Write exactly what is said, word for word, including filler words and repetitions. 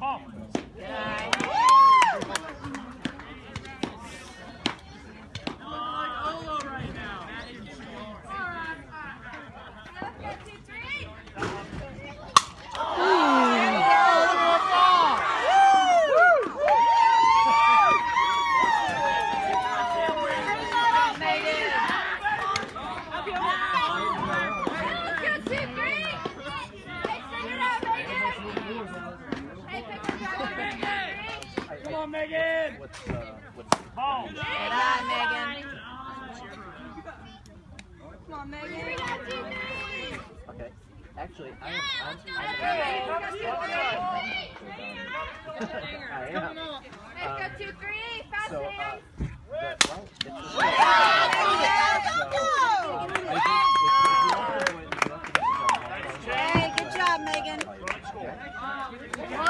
ball. Megan! What's uh, what's the ball? Good eye, Megan. Come on, Megan. Okay. Actually, I am. I'm, I'm, I am. Let's go two, three. Fast So, uh, hands. the, well, it's the same. Hey, good job, Megan. Okay.